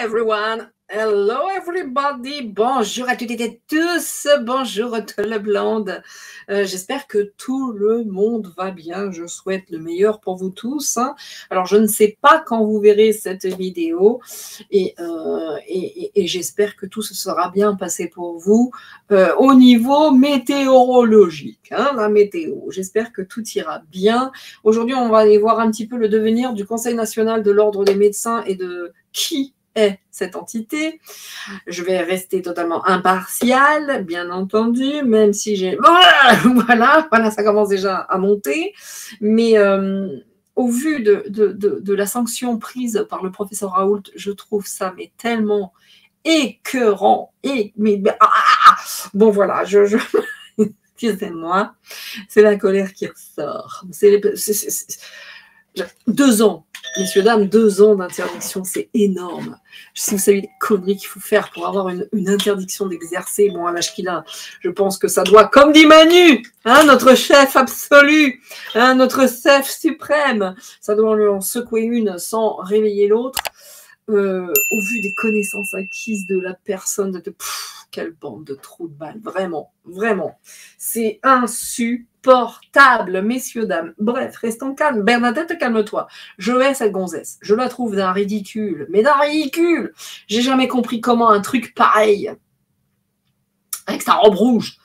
everyone. Hello everybody. Bonjour à toutes et tous. Bonjour tout le blonde. J'espère que tout le monde va bien. Je souhaite le meilleur pour vous tous. Alors, je ne sais pas quand vous verrez cette vidéo et j'espère que tout se sera bien passé pour vous au niveau météorologique. La météo. J'espère que tout ira bien. Aujourd'hui, on va aller voir un petit peu le devenir du Conseil national de l'ordre des médecins et de qui est cette entité. Je vais rester totalement impartiale, bien entendu, même si j'ai... Voilà, ça commence déjà à monter. Mais au vu de la sanction prise par le professeur Raoult, je trouve ça mais tellement écœurant. Bon, voilà, excusez-moi, c'est la colère qui ressort. 2 ans. Messieurs, dames, 2 ans d'interdiction, c'est énorme. Si vous savez les conneries qu'il faut faire pour avoir une interdiction d'exercer, bon, à l'âge qu'il a, je pense que ça doit, comme dit Manu, notre chef absolu, notre chef suprême, ça doit lui en secouer une sans réveiller l'autre. Au vu des connaissances acquises de la personne, quelle bande de trous de balles, vraiment, vraiment. C'est insupportable, messieurs, dames. Bref, restons calmes. Bernadette, calme-toi. Je hais cette gonzesse. Je la trouve d'un ridicule, mais d'un ridicule. J'ai jamais compris comment un truc pareil, avec sa robe rouge,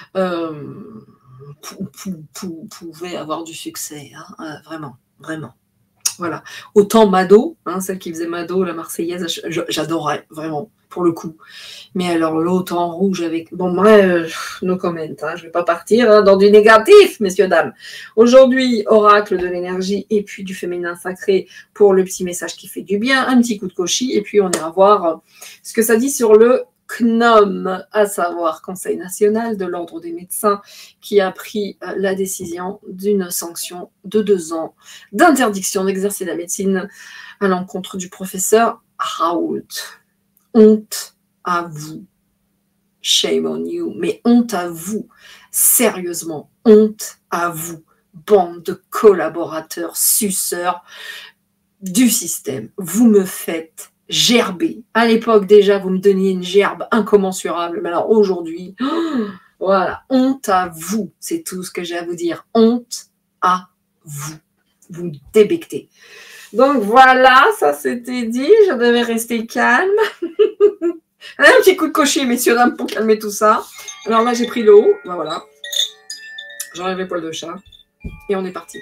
pouvait avoir du succès. Vraiment, vraiment. Voilà. Autant Mado, celle qui faisait Mado, la Marseillaise, j'adorais, vraiment, pour le coup. Mais alors, l'autre en rouge avec... Bon, bref, no comment, je vais pas partir dans du négatif, messieurs, dames. Aujourd'hui, oracle de l'énergie et puis du féminin sacré pour le petit message qui fait du bien, un petit coup de cochis, et puis on ira voir ce que ça dit sur le CNOM, à savoir Conseil national de l'ordre des médecins, qui a pris la décision d'une sanction de 2 ans d'interdiction d'exercer la médecine à l'encontre du professeur Raoult. Honte à vous. Shame on you. Mais honte à vous. Sérieusement, honte à vous. Bande de collaborateurs, suceurs du système. Vous me faites gerber. À l'époque, déjà, vous me donniez une gerbe incommensurable. Mais alors, aujourd'hui, voilà, honte à vous. C'est tout ce que j'ai à vous dire. Honte à vous. Vous me débectez. Donc, voilà, ça c'était dit. Je devais rester calme. Un petit coup de cocher, messieurs, dames, pour calmer tout ça. Alors là, j'ai pris l'eau. Ben, voilà. J'enlève les poils de chat. Et on est parti.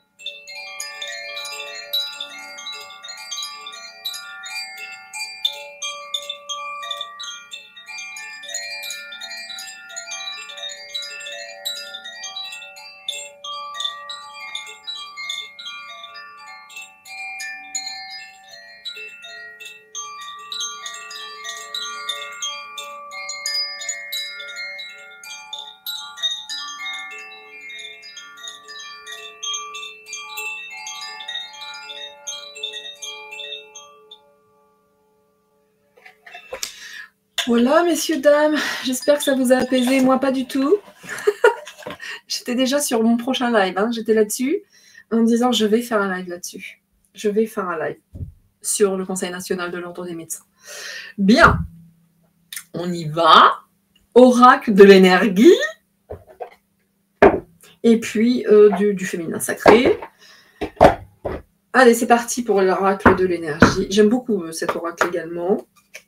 Voilà, messieurs, dames, j'espère que ça vous a apaisé. Moi, pas du tout. J'étais déjà sur mon prochain live. J'étais là-dessus en me disant, je vais faire un live là-dessus. Je vais faire un live sur le Conseil national de l'ordre des médecins. Bien, on y va. Oracle de l'énergie. Et puis, du féminin sacré. Allez, c'est parti pour l'oracle de l'énergie. J'aime beaucoup cet oracle également.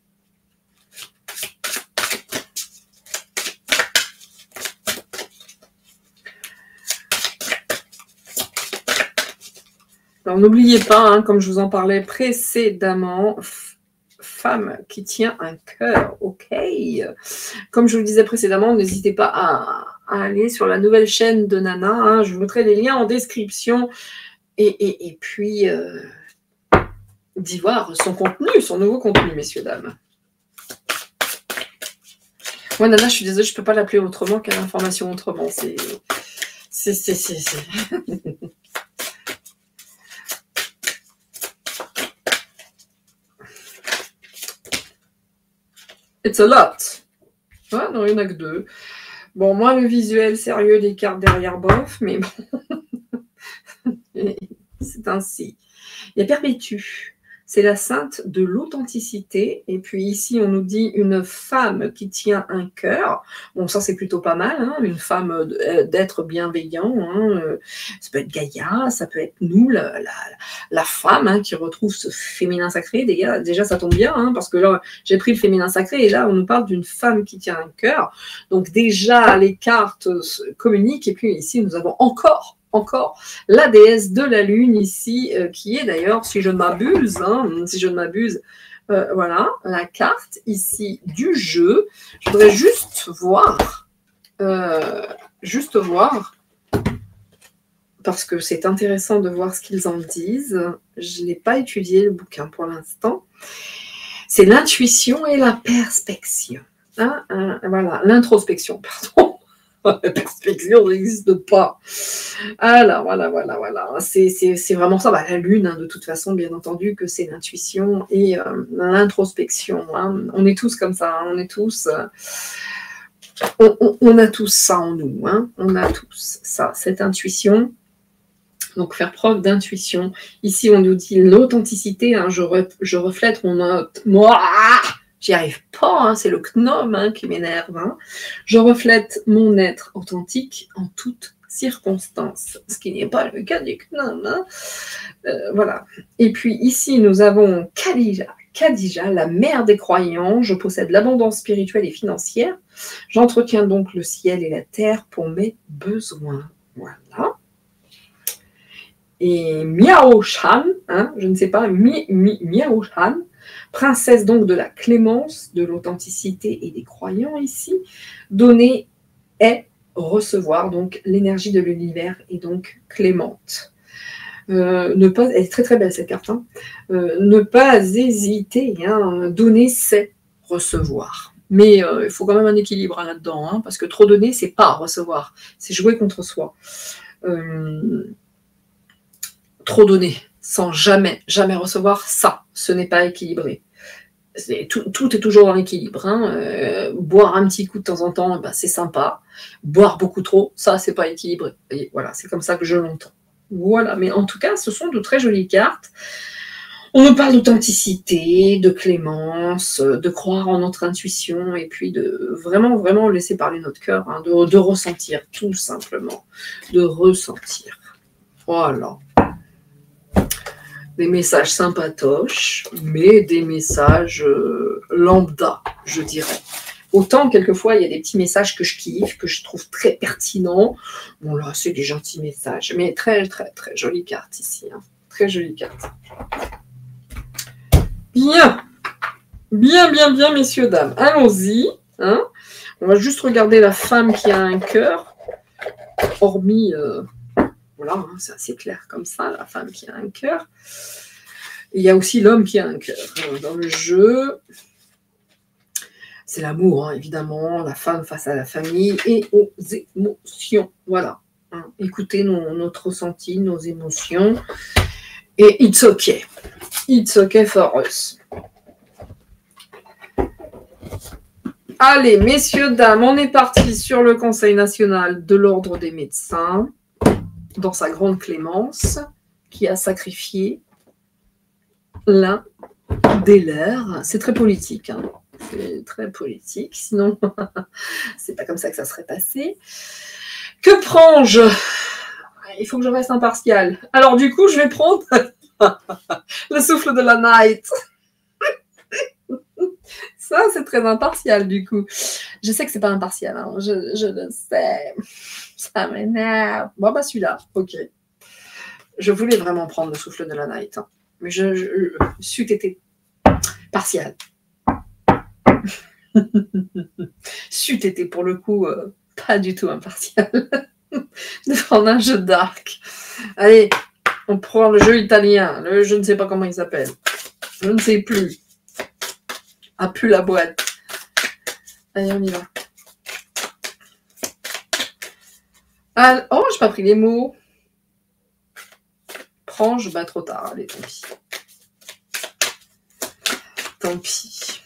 Alors, n'oubliez pas, comme je vous en parlais précédemment, femme qui tient un cœur, ok. Comme je vous le disais précédemment, n'hésitez pas à aller sur la nouvelle chaîne de Nana. Je vous mettrai les liens en description. Et puis, d'y voir son contenu, son nouveau contenu, messieurs, dames. Moi, Nana, je suis désolée, je ne peux pas l'appeler autrement qu'à l'information autrement. C'est... It's a lot. Ouais, non, il n'y en a que 2. Bon, moi, le visuel sérieux des cartes derrière, bof, mais bon. C'est ainsi. Il y a Perpétue. c'est la sainte de l'authenticité. Et puis ici, on nous dit une femme qui tient un cœur. Bon, ça, c'est plutôt pas mal, hein, une femme d'être bienveillant. Hein, ça peut être Gaïa, ça peut être nous, la femme hein, qui retrouve ce féminin sacré. Déjà, ça tombe bien, hein, parce que là, j'ai pris le féminin sacré, et là, on nous parle d'une femme qui tient un cœur. Donc déjà, les cartes communiquent. Et puis ici, nous avons encore la déesse de la lune ici, qui est d'ailleurs, si je ne m'abuse, voilà, la carte ici du jeu. Je voudrais juste voir, parce que c'est intéressant de voir ce qu'ils en disent. Je n'ai pas étudié le bouquin pour l'instant. C'est l'intuition et la perspection. Hein, voilà, l'introspection, pardon. La perspection n'existe pas. Alors, voilà. C'est vraiment ça. Bah, la lune, hein, de toute façon, bien entendu, que c'est l'intuition et l'introspection. Hein. On est tous comme ça. Hein. On est tous... on a tous ça en nous. Hein. On a tous ça, cette intuition. Donc, faire preuve d'intuition. Ici, on nous dit l'authenticité. Hein, je reflète moi. J'y arrive pas, hein, c'est le gnome hein, qui m'énerve. Hein. Je reflète mon être authentique en toutes circonstances, ce qui n'est pas le cas du gnome. Hein. Voilà. Et puis ici, nous avons Khadija, la mère des croyants. Je possède l'abondance spirituelle et financière. J'entretiens donc le ciel et la terre pour mes besoins. Voilà. Et Miao Shan, hein, je ne sais pas, Miao Shan, princesse donc de la clémence, de l'authenticité et des croyants ici. Donner est recevoir, donc l'énergie de l'univers est donc clémente. Elle est très très belle cette carte. Hein. Ne pas hésiter, hein, donner c'est recevoir. Mais il faut quand même un équilibre hein, là-dedans, hein, parce que trop donner, c'est pas recevoir, c'est jouer contre soi. Trop donner sans jamais recevoir, ça, ce n'est pas équilibré. Tout est toujours dans l'équilibre. Hein. Boire un petit coup de temps en temps, ben, c'est sympa. Boire beaucoup trop, ça, c'est pas équilibré. Et voilà, c'est comme ça que je l'entends. Voilà, mais en tout cas, ce sont de très jolies cartes. On nous parle d'authenticité, de clémence, de croire en notre intuition et puis de vraiment laisser parler notre cœur, hein, de ressentir, tout simplement. De ressentir. Voilà. Des messages sympatoches, mais des messages lambda, je dirais. Autant, quelquefois, il y a des petits messages que je kiffe, que je trouve très pertinents. Bon, là, c'est des gentils messages, mais très, très, très jolie carte ici. Hein. Très jolie carte. Bien, messieurs, dames. Allons-y. Hein. On va juste regarder la femme qui a un cœur, hormis... Voilà, hein, c'est assez clair comme ça, la femme qui a un cœur. Il y a aussi l'homme qui a un cœur. Dans le jeu, c'est l'amour, hein, évidemment, la femme face à la famille et aux émotions. Voilà. Hein, écoutez notre ressenti, nos émotions. Et it's okay. It's okay for us. Allez, messieurs, dames, on est parti sur le Conseil national de l'Ordre des médecins. Dans sa grande clémence, qui a sacrifié l'un des leurs. C'est très politique, hein. C'est très politique, sinon c'est pas comme ça que ça serait passé. Que prends-je? Il faut que je reste impartial. Alors du coup, je vais prendre le souffle de la night. Ça, c'est très impartial du coup. Je sais que c'est pas impartial, hein. Je le sais. Ça m'énerve. Bon, bah celui-là, ok. Je voulais vraiment prendre le souffle de la night, hein. Mais c'eût été partial. C'eût été pour le coup pas du tout impartial. De prendre un jeu dark. Allez, on prend le jeu italien. Je ne sais pas comment il s'appelle. Je ne sais plus. Ah, plus la boîte. Allez, on y va. Ah, oh, j'ai pas pris les mots. Prends-je, bah trop tard. Allez, tant pis. Tant pis.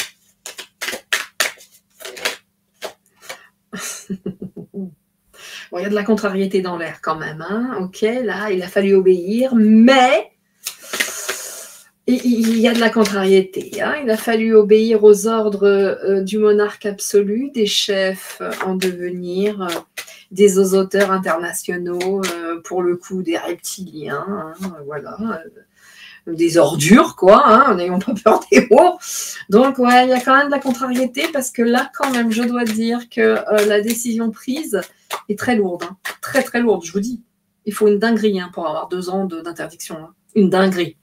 Bon, il y a de la contrariété dans l'air quand même. Hein. Ok, là, il a fallu obéir, mais Et il y a de la contrariété. Hein. Il a fallu obéir aux ordres du monarque absolu, des chefs en devenir, des osoteurs internationaux, pour le coup des reptiliens, hein, voilà, des ordures, quoi, hein, n'ayons pas peur des mots. Donc, ouais, il y a quand même de la contrariété parce que là, quand même, je dois dire que la décision prise est très lourde. Hein. Très, très lourde, je vous dis. Il faut une dinguerie hein, pour avoir 2 ans d'interdiction. Hein. Une dinguerie.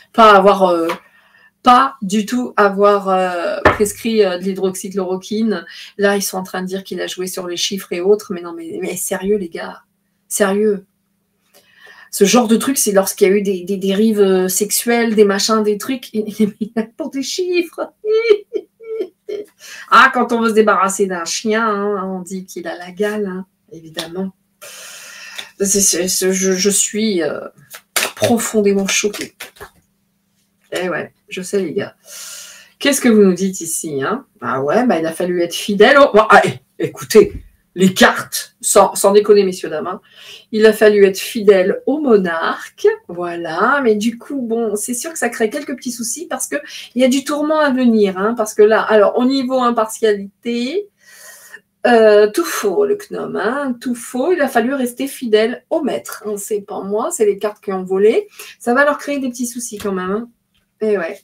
Pas du tout avoir prescrit de l'hydroxychloroquine. Là, ils sont en train de dire qu'il a joué sur les chiffres et autres. Mais non, mais sérieux, les gars. Sérieux. Ce genre de truc, c'est lorsqu'il y a eu des dérives sexuelles, des machins, des trucs. Pour des chiffres. Ah, quand on veut se débarrasser d'un chien, hein, on dit qu'il a la gale, hein, évidemment. Je suis profondément choquée. Eh ouais, je sais les gars. Qu'est-ce que vous nous dites ici hein? Ah ouais, bah, il a fallu être fidèle. Écoutez, les cartes, sans déconner messieurs dames, hein. Il a fallu être fidèle au monarque, voilà. Mais du coup, bon, c'est sûr que ça crée quelques petits soucis parce que il y a du tourment à venir, hein, parce que là, alors au niveau impartialité, tout faux le gnome, hein, tout faux. Il a fallu rester fidèle au maître. Hein, c'est pas moi, c'est les cartes qui ont volé. Ça va leur créer des petits soucis quand même. Hein. Et ouais.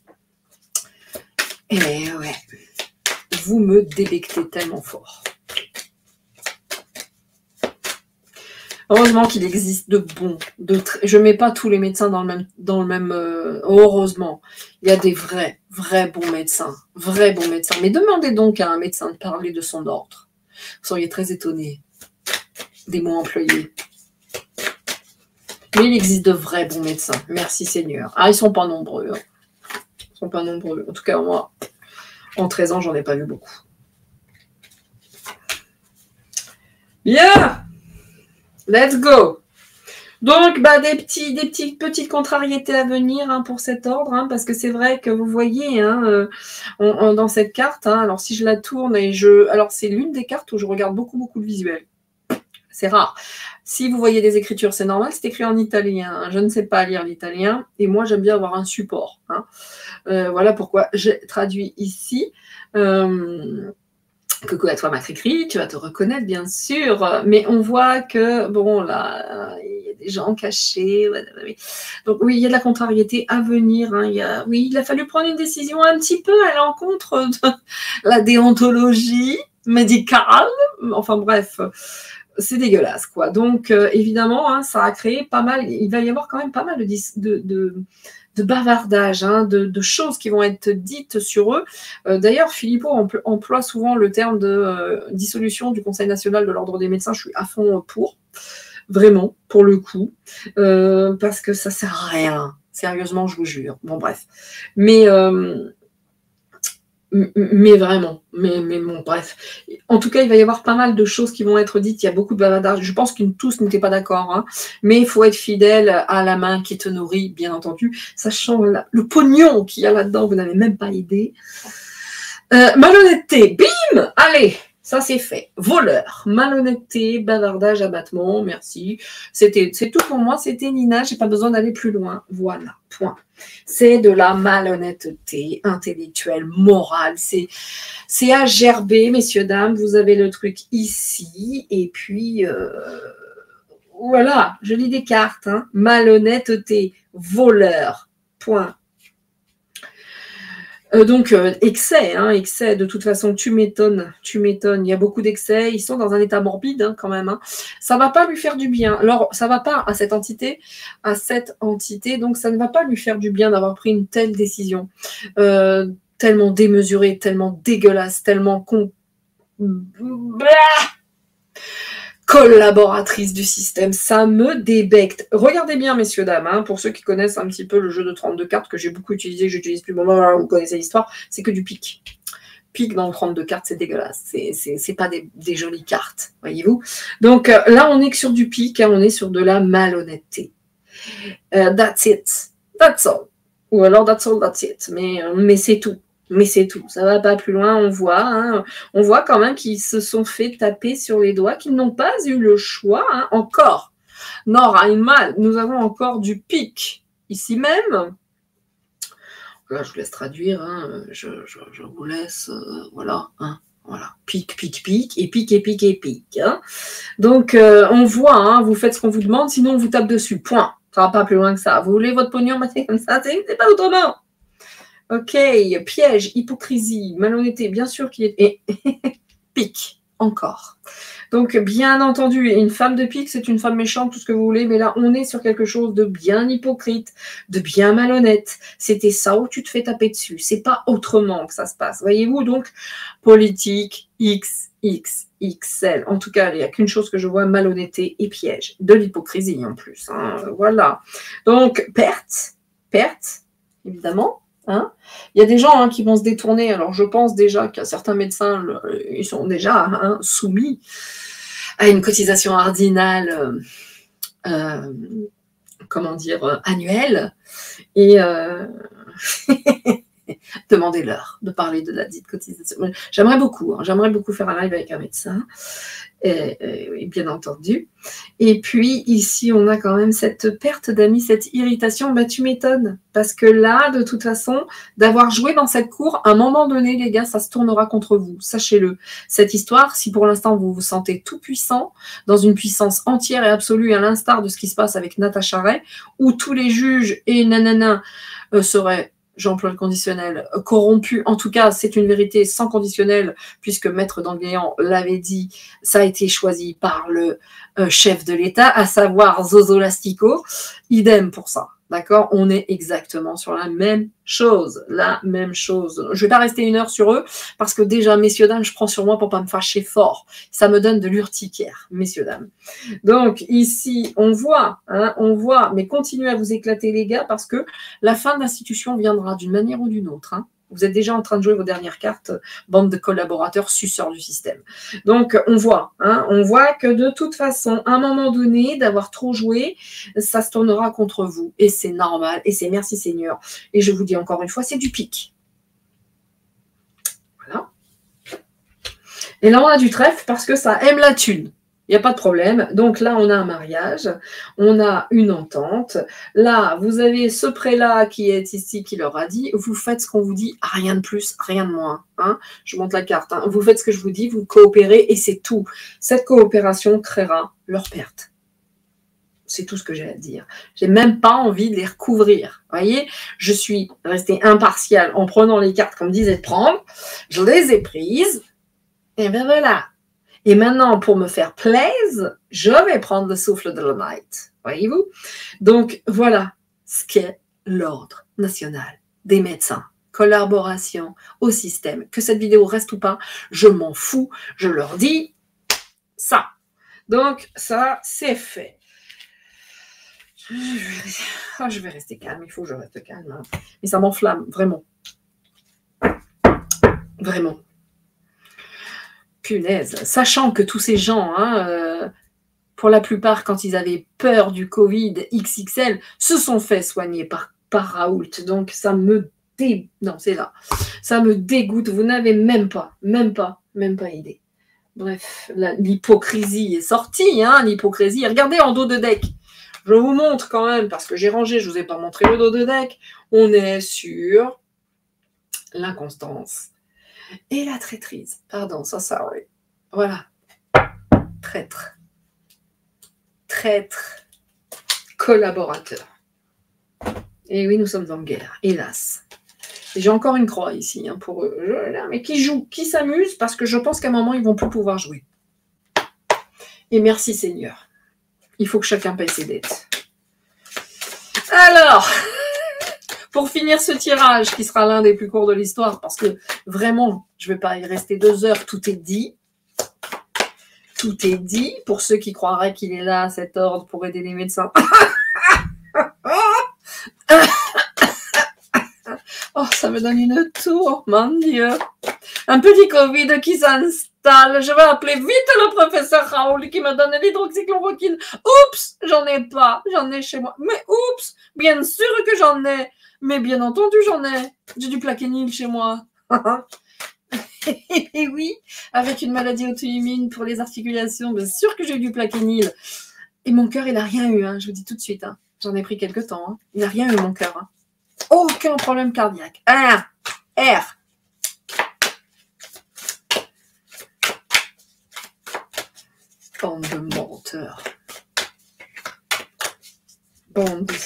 Vous me débectez tellement fort. Heureusement qu'il existe de bons, je mets pas tous les médecins dans le même heureusement. Il y a des vrais bons médecins, Mais demandez donc à un médecin de parler de son ordre. Vous seriez très étonnés des mots employés. Mais il existe de vrais bons médecins. Merci Seigneur. Ah, ils sont pas nombreux. Hein. Ils sont pas nombreux. En tout cas, moi, en 13 ans, j'en ai pas vu beaucoup. Bien. Let's go. Donc, bah, des petites contrariétés à venir hein, pour cet ordre, hein, parce que c'est vrai que vous voyez hein, dans cette carte, hein, alors si je la tourne alors c'est l'une des cartes où je regarde beaucoup le visuel. C'est rare. Si vous voyez des écritures, c'est normal, c'est écrit en italien. Hein. Je ne sais pas lire l'italien et moi j'aime bien avoir un support. Hein. Voilà pourquoi j'ai traduit ici. Coucou à toi ma Cricri, tu vas te reconnaître bien sûr, mais on voit que bon là il y a des gens cachés, donc oui il y a de la contrariété à venir, hein. Il a fallu prendre une décision un petit peu à l'encontre de la déontologie médicale, enfin bref c'est dégueulasse quoi, donc évidemment hein, ça a créé pas mal, il va y avoir quand même pas mal de bavardage, hein, de choses qui vont être dites sur eux. D'ailleurs, Philippot emploie souvent le terme de dissolution du Conseil national de l'ordre des médecins. Je suis à fond pour, vraiment, pour le coup, parce que ça sert à rien. Sérieusement, je vous jure. Bon, bref. Mais vraiment, mais bon, bref. En tout cas, il va y avoir pas mal de choses qui vont être dites. Il y a beaucoup de bavardage. Je pense qu'ils tous n'étaient pas d'accord, hein. Mais il faut être fidèle à la main qui te nourrit, bien entendu. Sachant le pognon qu'il y a là-dedans, vous n'avez même pas idée. Malhonnêteté, bim, allez, ça c'est fait. Voleur, malhonnêteté, bavardage, abattement, merci. C'est tout pour moi, c'était Nina, j'ai pas besoin d'aller plus loin. Voilà, point. C'est de la malhonnêteté intellectuelle, morale. C'est à gerber, messieurs, dames. Vous avez le truc ici. Et puis, voilà, je lis des cartes. Hein. Malhonnêteté, voleur, point. Donc, excès, hein, excès, de toute façon, tu m'étonnes, il y a beaucoup d'excès, ils sont dans un état morbide hein, quand même, hein. Ça va pas lui faire du bien, alors ça va pas à cette entité, donc ça ne va pas lui faire du bien d'avoir pris une telle décision, tellement démesurée, tellement dégueulasse, tellement collaboratrice du système, ça me débecte. Regardez bien, messieurs, dames, hein, pour ceux qui connaissent un petit peu le jeu de 32 cartes que j'ai beaucoup utilisé, que j'utilise plus, vous connaissez l'histoire, c'est que du pique. Pique dans le 32 cartes, c'est dégueulasse. C'est pas des jolies cartes, voyez-vous. Donc là, on est que sur du pique, hein, on est sur de la malhonnêteté. That's it. That's all. Ou alors that's all, that's it. Mais c'est tout. Mais c'est tout, ça va pas plus loin, on voit quand même qu'ils se sont fait taper sur les doigts, qu'ils n'ont pas eu le choix, hein, encore. Non, Reinmal, nous avons encore du pic ici même. Là, je vous laisse traduire, hein, je vous laisse, voilà, hein, voilà, pique, pique, pique, et pique, et pique, et pique. Hein. Donc, on voit, hein, vous faites ce qu'on vous demande, sinon on vous tape dessus, point. Ça va pas plus loin que ça. Vous voulez votre pognon, c'est comme ça, c'est pas autrement. Ok, piège, hypocrisie, malhonnêteté, bien sûr qu'il est... Et pique, encore. Donc, bien entendu, une femme de pique, c'est une femme méchante, tout ce que vous voulez, mais là, on est sur quelque chose de bien hypocrite, de bien malhonnête. C'était ça où tu te fais taper dessus. C'est pas autrement que ça se passe. Voyez-vous, donc, politique, XXXL. En tout cas, il n'y a qu'une chose que je vois, malhonnêteté et piège. De l'hypocrisie, en plus. Hein, voilà. Donc, perte, évidemment. Hein. Il y a des gens qui vont se détourner. Alors, je pense déjà qu'à certains médecins, ils sont déjà soumis à une cotisation ordinale, comment dire, annuelle. Et demandez-leur de parler de la dite cotisation. J'aimerais beaucoup faire un live avec un médecin, et bien entendu. Et puis, ici, on a quand même cette perte d'amis, cette irritation. Bah, tu m'étonnes. Parce que là, de toute façon, d'avoir joué dans cette cour, à un moment donné, les gars, ça se tournera contre vous. Sachez-le. Cette histoire, si pour l'instant, vous vous sentez tout puissant, dans une puissance entière et absolue, à l'instar de ce qui se passe avec Natacha Ray, où tous les juges et nanana seraient... j'emploie le conditionnel, corrompu. En tout cas, c'est une vérité sans conditionnel, puisque Maître Danguéan l'avait dit, ça a été choisi par le chef de l'État, à savoir Zozo Lastico. Idem pour ça. D'accord? On est exactement sur la même chose. La même chose. Je ne vais pas rester 1 heure sur eux, parce que déjà, messieurs, dames, je prends sur moi pour ne pas me fâcher fort. Ça me donne de l'urticaire, messieurs, dames. Donc, ici, on voit, mais continuez à vous éclater, les gars, parce que la fin de l'institution viendra d'une manière ou d'une autre. Hein. Vous êtes déjà en train de jouer vos dernières cartes, bande de collaborateurs suceurs du système. Donc, on voit que de toute façon, à un moment donné, d'avoir trop joué, ça se tournera contre vous. Et c'est normal, et c'est merci Seigneur. Et je vous dis encore une fois, c'est du pic. Voilà. Et là, on a du trèfle parce que ça aime la thune. Il n'y a pas de problème. Donc là, on a un mariage, on a une entente. Là, vous avez ce prélat qui est ici qui leur a dit, vous faites ce qu'on vous dit, rien de plus, rien de moins. Hein. Je monte la carte. Hein. Vous faites ce que je vous dis, vous coopérez et c'est tout. Cette coopération créera leur perte. C'est tout ce que j'ai à dire. J'ai même pas envie de les recouvrir. Vous voyez, je suis restée impartiale en prenant les cartes qu'on me disait de prendre. Je les ai prises. Et bien voilà. Et maintenant, pour me faire plaisir, je vais prendre le souffle de la night. Voyez-vous? Donc, voilà ce qu'est l'Ordre national des médecins. Collaboration au système. Que cette vidéo reste ou pas, je m'en fous. Je leur dis ça. Donc, ça, c'est fait. Je vais rester calme. Il faut que je reste calme. Hein. Mais ça m'enflamme, vraiment. Vraiment. Punaise, sachant que tous ces gens, pour la plupart, quand ils avaient peur du Covid XXL, se sont fait soigner par Raoult. Donc, ça me ça me dégoûte. Vous n'avez même pas idée. Bref, l'hypocrisie est sortie, l'hypocrisie. Regardez en dos de deck. Je vous montre quand même, parce que j'ai rangé, je ne vous ai pas montré le dos de deck. On est sur l'inconstance. Et la traîtrise. Pardon, sorry. Voilà. Traître. Collaborateur. Et oui, nous sommes en guerre, hélas. Et j'ai encore une croix ici pour eux. Mais qui jouent, qui s'amusent, parce que je pense qu'à un moment, ils ne vont plus pouvoir jouer. Et merci Seigneur. Il faut que chacun paye ses dettes. Alors... Pour finir ce tirage, qui sera l'un des plus courts de l'histoire, parce que vraiment, je ne vais pas y rester 2 heures, tout est dit. Tout est dit, pour ceux qui croiraient qu'il est là, cet ordre, pour aider les médecins. Oh, ça me donne une tour, mon Dieu. Un petit Covid qui s'installe. Je vais appeler vite le professeur Raoul qui me donne l'hydroxychloroquine. Oups, j'en ai pas. J'en ai chez moi. Mais oups, bien sûr que j'en ai. Mais bien entendu, j'en ai. J'ai du plaquenil chez moi. Et oui, avec une maladie auto-immune pour les articulations, bien sûr que j'ai du plaquenil. Et mon cœur, il n'a rien eu, je vous dis tout de suite. J'en ai pris quelques temps. Il n'a rien eu, mon cœur. Aucun problème cardiaque. R, R. Bande de menteurs. Bande de...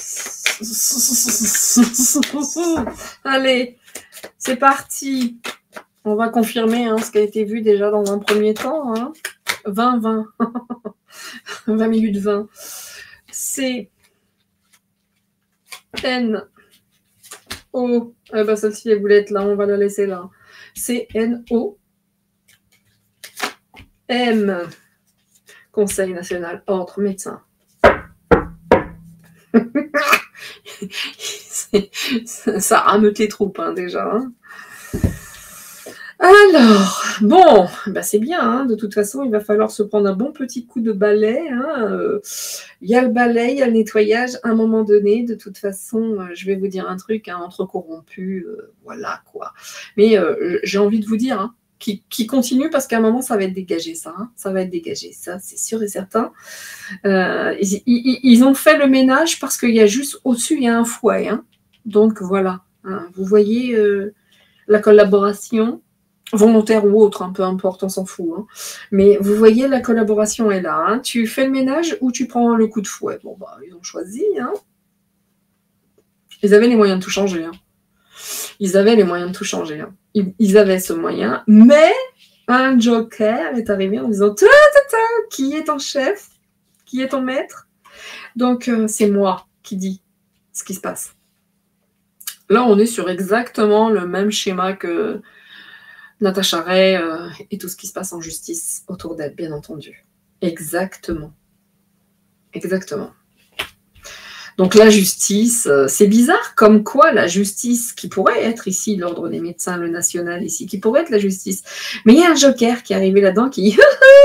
Allez, c'est parti. On va confirmer ce qui a été vu déjà dans un premier temps. 20, 20 minutes 20. C, N, O. Eh ben, celle-ci, elle voulait être là, on va la laisser là. C, N, O. M, Conseil national, ordre, médecin. Ça rameute les troupes déjà. Alors, bon, c'est bien. De toute façon, il va falloir se prendre un bon petit coup de balai. Il y a le balai, il y a le nettoyage. À un moment donné, de toute façon, je vais vous dire un truc, entre corrompus, voilà quoi. Mais j'ai envie de vous dire, qui continue parce qu'à un moment, ça va être dégagé, ça. Ça va être dégagé, ça, c'est sûr et certain. Ils ont fait le ménage parce qu'il y a juste au-dessus, il y a un fouet. Donc voilà, vous voyez la collaboration, volontaire ou autre, peu importe, on s'en fout. Mais vous voyez, la collaboration est là. Tu fais le ménage ou tu prends le coup de fouet. Bon, ils ont choisi. Ils avaient les moyens de tout changer. Ils avaient les moyens de tout changer. Ils avaient ce moyen, mais un joker est arrivé en disant « Qui est ton chef? Qui est ton maître ?» Donc, c'est moi qui dis ce qui se passe. Là, on est sur exactement le même schéma que Natacha Ray et tout ce qui se passe en justice autour d'elle, bien entendu. Exactement. Exactement. Donc la justice, c'est bizarre, comme quoi la justice, qui pourrait être ici l'ordre des médecins, le national ici, qui pourrait être la justice, mais il y a un joker qui est arrivé là-dedans qui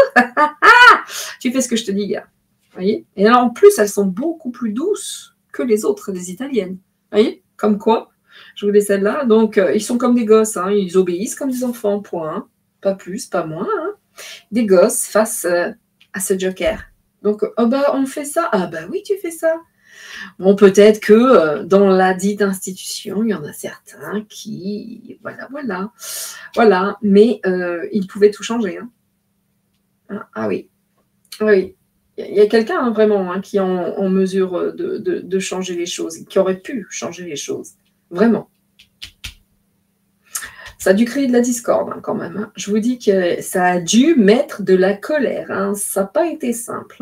tu fais ce que je te dis, gars. Voyez. Et alors en plus, elles sont beaucoup plus douces que les autres, les italiennes. Voyez, comme quoi, je vous laisse celle-là. Donc ils sont comme des gosses, ils obéissent comme des enfants, point. Pas plus, pas moins. Des gosses face à ce joker. Donc, on fait ça. Ah oui, tu fais ça. Bon, peut-être que dans la dite institution, il y en a certains qui... Voilà. Mais ils pouvaient tout changer. Ah oui. Oui. Il y a quelqu'un vraiment qui est en mesure de changer les choses, qui aurait pu changer les choses. Vraiment. Ça a dû créer de la discorde quand même. Je vous dis que ça a dû mettre de la colère. Ça n'a pas été simple.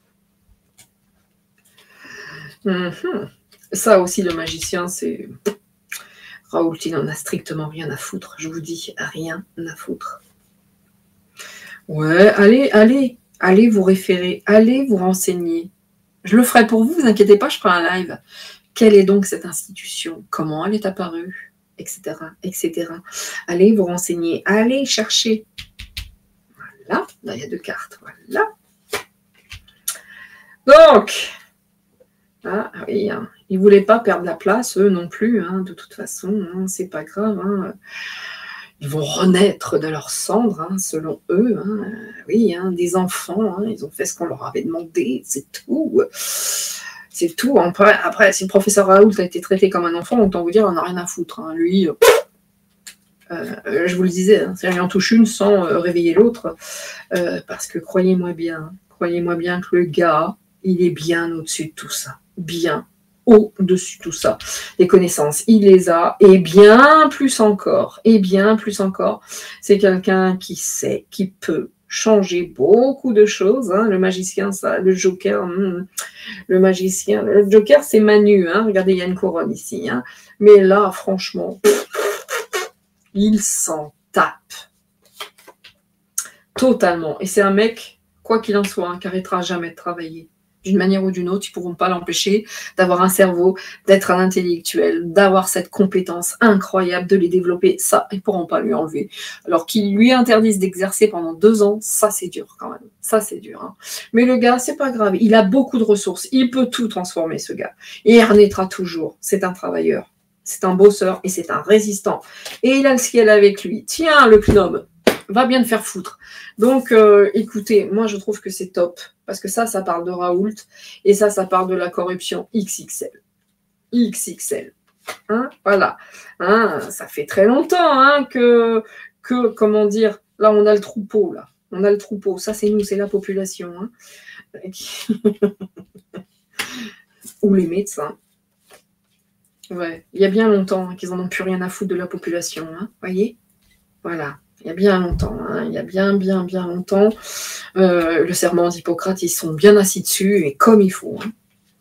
Ça aussi, le magicien, c'est... Raoult, il n'en a strictement rien à foutre. Je vous dis, rien à foutre. Ouais, allez vous référer, allez vous renseigner. Je le ferai pour vous, vous inquiétez pas, je ferai un live. Quelle est donc cette institution? Comment elle est apparue? Etc. Allez vous renseigner, allez chercher. Voilà, là il y a 2 cartes, voilà. Donc, oui, ils ne voulaient pas perdre la place, eux non plus, de toute façon, c'est pas grave. Ils vont renaître de leurs cendres, selon eux. Oui, des enfants, ils ont fait ce qu'on leur avait demandé, c'est tout. C'est tout. Après, si le professeur Raoult a été traité comme un enfant, autant vous dire, on n'a rien à foutre. Lui, je vous le disais, c'est rien en touche une sans réveiller l'autre. Parce que croyez-moi bien que le gars, il est bien au-dessus de tout ça. Bien au-dessus de tout ça. Les connaissances, il les a, et bien plus encore. C'est quelqu'un qui sait, qui peut changer beaucoup de choses. Le magicien, ça, le joker, le magicien, le joker, c'est Manu. Regardez, il y a une couronne ici. Mais là, franchement, il s'en tape. Totalement. Et c'est un mec, quoi qu'il en soit, qui n'arrêtera jamais de travailler. D'une manière ou d'une autre, ils ne pourront pas l'empêcher d'avoir un cerveau, d'être un intellectuel, d'avoir cette compétence incroyable, de les développer. Ça, ils ne pourront pas lui enlever. Alors qu'ils lui interdisent d'exercer pendant 2 ans, ça, c'est dur quand même. Ça, c'est dur. Mais le gars, c'est pas grave. Il a beaucoup de ressources. Il peut tout transformer, ce gars. Et il renaîtra toujours. C'est un travailleur. C'est un bosseur et c'est un résistant. Et il a le ciel avec lui. Tiens, le gnome, va bien te faire foutre. Donc, écoutez, moi, je trouve que c'est top. Parce que ça parle de Raoult. Et ça parle de la corruption XXL. XXL. Hein, voilà. Hein, ça fait très longtemps hein, comment dire, là on a le troupeau, là. On a le troupeau, ça c'est nous, c'est la population. Hein. Ou les médecins. Ouais, il y a bien longtemps hein, qu'ils en ont plus rien à foutre de la population, hein, voyez. Voilà, il y a bien longtemps, hein, il y a bien longtemps. Le serment d'Hippocrate, ils sont bien assis dessus et comme il faut. Hein.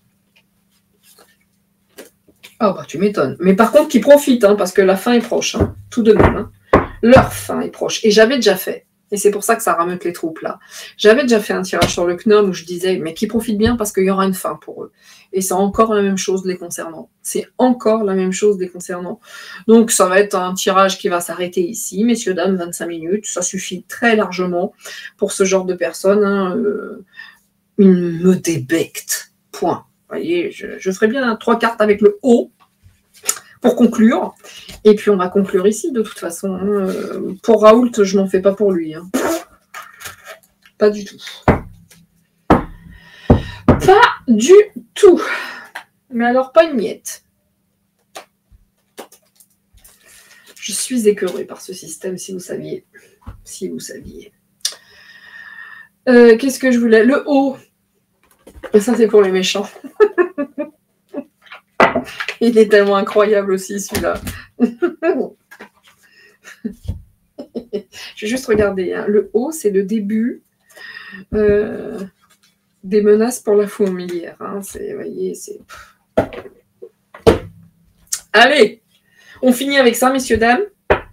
Ah bah tu m'étonnes. Mais par contre, qu'ils profitent, hein, parce que la fin est proche, hein, tout de même. Hein. Leur fin est proche. Et j'avais déjà fait. Et c'est pour ça que ça rameute les troupes là. J'avais déjà fait un tirage sur le CNOM où je disais, mais qui profitent bien parce qu'il y aura une fin pour eux. Et c'est encore la même chose les concernant. C'est encore la même chose les concernant. Donc ça va être un tirage qui va s'arrêter ici. Messieurs, dames, 25 minutes. Ça suffit très largement pour ce genre de personnes. Hein, une me débecte. Point. Vous voyez, je ferai bien 3 cartes avec le haut pour conclure. Et puis on va conclure ici de toute façon. Pour Raoult, je m'en fais pas pour lui. Hein. Pas du tout. Pas du tout. Mais alors pas une miette. Je suis écœurée par ce système, si vous saviez. Si vous saviez. Qu'est-ce que je voulais? Le haut. Et ça c'est pour les méchants. Il est tellement incroyable aussi celui-là. Je vais juste regarder. Hein. Le haut, c'est le début des menaces pour la fourmilière. Hein. Vous voyez, c'est... Allez, on finit avec ça, messieurs, dames.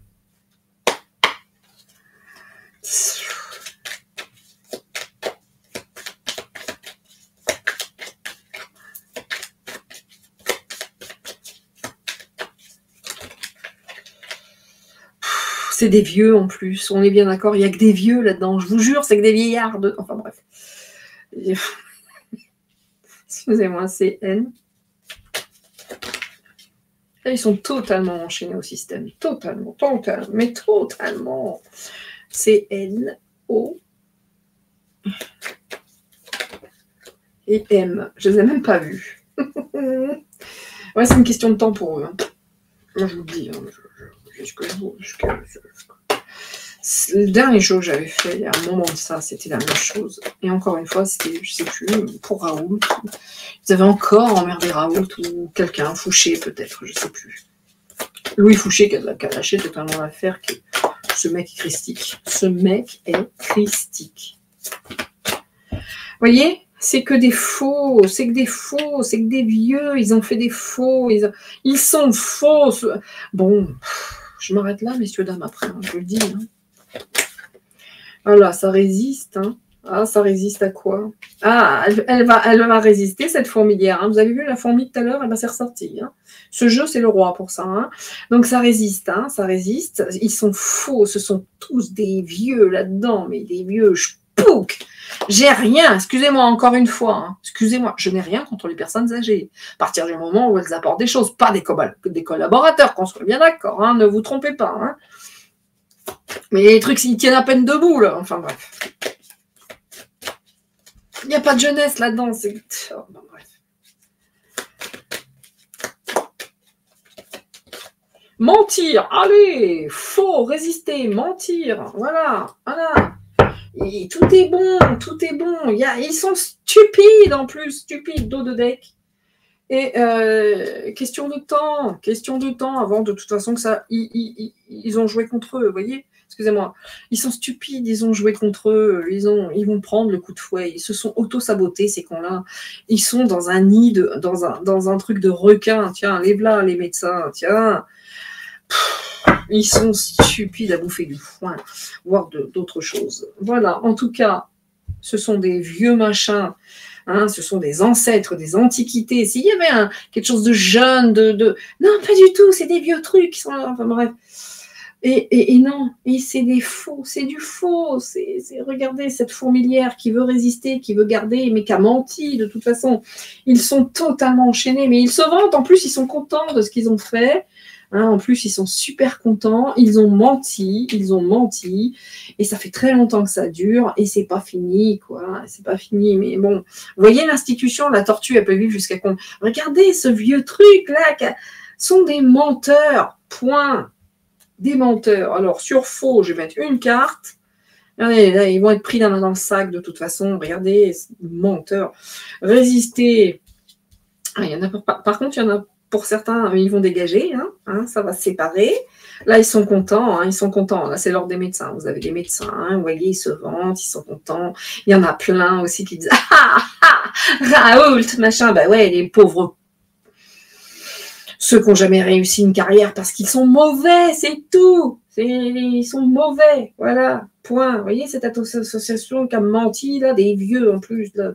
C'est des vieux en plus, on est bien d'accord, il n'y a que des vieux là-dedans, je vous jure, c'est que des vieillards. Enfin bref. Excusez-moi, c'est N. Ils sont totalement enchaînés au système. Totalement. Mais totalement. C'est N, O et M. Je ne les ai même pas vus. Ouais, c'est une question de temps pour eux. Hein. Moi, je vous le dis. Hein, le dernier jeu que j'avais fait, il y a un moment de ça, c'était la même chose. Et encore une fois, c'était, je sais plus, pour Raoult. Ils avaient encore emmerdé Raoult ou quelqu'un, Fouché peut-être, je sais plus. Louis Fouché qui a lâché totalement l'affaire. Ce mec est christique. Ce mec est christique. Vous voyez ? C'est que des faux, c'est que des vieux, ils ont fait des faux, ils sont faux. Bon, je m'arrête là, messieurs, dames, après, hein, je vous le dis. Hein. Voilà, ça résiste. Hein. Ah, ça résiste à quoi? Ah, elle va résister, cette fourmilière. Hein. Vous avez vu la fourmi tout à l'heure? C'est ressorti. Hein. Ce jeu, c'est le roi pour ça. Hein. Donc, ça résiste. Hein, ça résiste. Ils sont faux. Ce sont tous des vieux là-dedans, mais des vieux spouks. J'ai rien, excusez-moi encore une fois, hein. Excusez-moi, je n'ai rien contre les personnes âgées. À partir du moment où elles apportent des choses, pas des collaborateurs, qu'on soit bien d'accord, hein, ne vous trompez pas. Hein. Mais les trucs, ils tiennent à peine debout, là. Enfin bref. Il n'y a pas de jeunesse là-dedans. Oh, ben, bref. Mentir, allez, faux, résister, mentir, voilà. Et tout est bon. Ils sont stupides en plus, stupides, dos de deck. Et question de temps avant de toute façon que ça, ils ont joué contre eux, vous voyez. Excusez-moi, ils sont stupides, ils ont joué contre eux, ils vont prendre le coup de fouet, ils se sont auto-sabotés ces cons-là. Ils sont dans un nid, dans un truc de requin. Tiens, lève-là les médecins, tiens. Ils sont stupides à bouffer du foin, voire d'autres choses. Voilà, en tout cas, ce sont des vieux machins, hein, ce sont des ancêtres, des antiquités. S'il y avait quelque chose de jeune, non, pas du tout, c'est des vieux trucs qui sont là, enfin bref. Et non, et c'est des faux, c'est du faux. Regardez cette fourmilière qui veut résister, qui veut garder, mais qui a menti de toute façon. Ils sont totalement enchaînés, mais ils se vantent, en plus ils sont contents de ce qu'ils ont fait. Hein, en plus, ils sont super contents, ils ont menti, et ça fait très longtemps que ça dure, et c'est pas fini, quoi, c'est pas fini, mais bon, vous voyez l'institution, la tortue, elle peut vivre jusqu'à combien? Regardez ce vieux truc, là, sont des menteurs, point. Des menteurs. Alors, sur faux, je vais mettre une carte. Regardez, là, ils vont être pris la main dans le sac de toute façon. Regardez, menteurs. Résister. Ah, il y en a par contre, il y en a pour certains, ils vont dégager. Ça va se séparer. Là, ils sont contents. Ils sont contents. Là, c'est l'ordre des médecins. Vous avez des médecins. Vous voyez, ils se vantent. Ils sont contents. Il y en a plein aussi qui disent Raoult, machin. Ben ouais, les pauvres. Ceux qui n'ont jamais réussi une carrière parce qu'ils sont mauvais, c'est tout. Ils sont mauvais, voilà, point. Vous voyez cette association qui a menti, là, des vieux en plus. Là.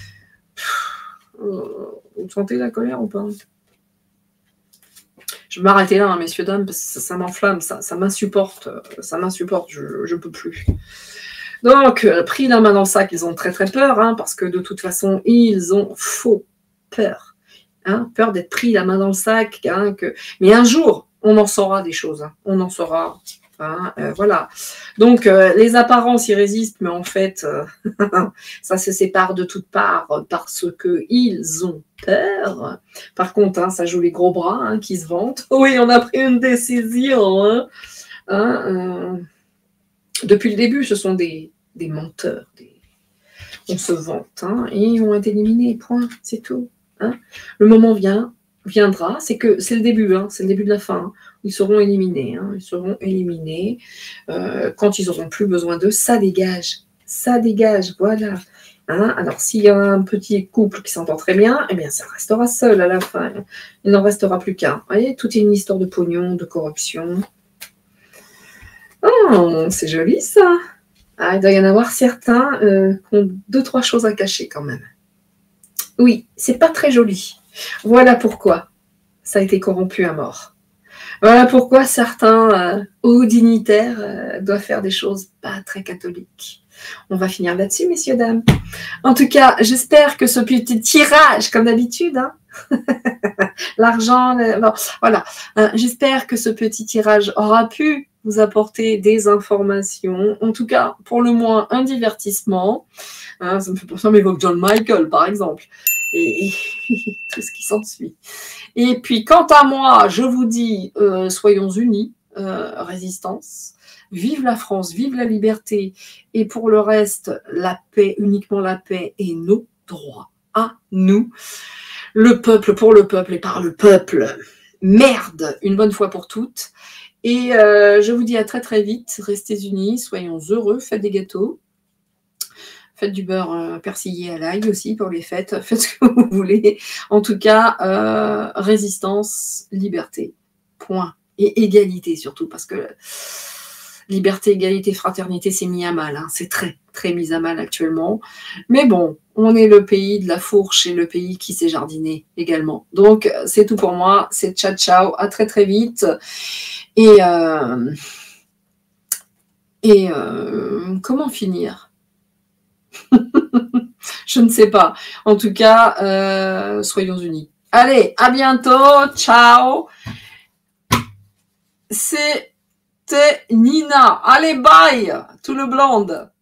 Vous sentez la colère ou pas? Je vais m'arrêter là, messieurs, dames, parce que ça m'enflamme, ça m'insupporte, je peux plus. Donc, pris la main dans le sac, ils ont très très peur, parce que de toute façon, ils ont faux peur. Peur d'être pris la main dans le sac. Mais un jour, on en saura des choses. On en saura. Voilà. Donc, les apparences, ils résistent, mais en fait, ça se sépare de toutes parts parce qu'ils ont peur. Par contre, ça joue les gros bras qui se vantent. Oui, on a pris une décision. Depuis le début, ce sont des menteurs. On se vante. Et ils vont être éliminés. Point. C'est tout. Le moment viendra, c'est le début, c'est le début de la fin. Ils seront éliminés, ils seront éliminés quand ils n'auront plus besoin d'eux. Ça dégage, voilà. Alors s'il y a un petit couple qui s'entend très bien, eh bien ça restera seul à la fin. Il n'en restera plus qu'un. Vous voyez, tout est une histoire de pognon, de corruption. Oh, c'est joli ça. Il doit y en avoir certains qui ont 2-3 choses à cacher quand même. Oui, c'est pas très joli. Voilà pourquoi ça a été corrompu à mort. Voilà pourquoi certains hauts dignitaires doivent faire des choses pas très catholiques. On va finir là-dessus, messieurs, dames. En tout cas, j'espère que ce petit tirage, comme d'habitude, l'argent, voilà. J'espère que ce petit tirage aura pu vous apporter des informations, en tout cas, pour le moins, un divertissement. Ça me fait penser à m'évoque John Michael, par exemple, et tout ce qui s'ensuit. Et puis, quant à moi, je vous dis, soyons unis, résistance, vive la France, vive la liberté, et pour le reste, la paix, uniquement la paix et nos droits à nous. Le peuple pour le peuple et par le peuple. Merde, une bonne fois pour toutes. Et je vous dis à très très vite. Restez unis, soyons heureux, faites des gâteaux. Faites du beurre persillé à l'ail aussi pour les fêtes. Faites ce que vous voulez. En tout cas, résistance, liberté. Point. Et égalité surtout, parce que liberté, égalité, fraternité, c'est mis à mal. C'est très, très mis à mal actuellement. Mais bon, on est le pays de la fourche et le pays qui s'est jardiné également. Donc, c'est tout pour moi. C'est ciao, ciao. À très, très vite. Et comment finir? Je ne sais pas. En tout cas, soyons unis. Allez, à bientôt. Ciao. C'était Nina. Allez, bye. Tout le blonde.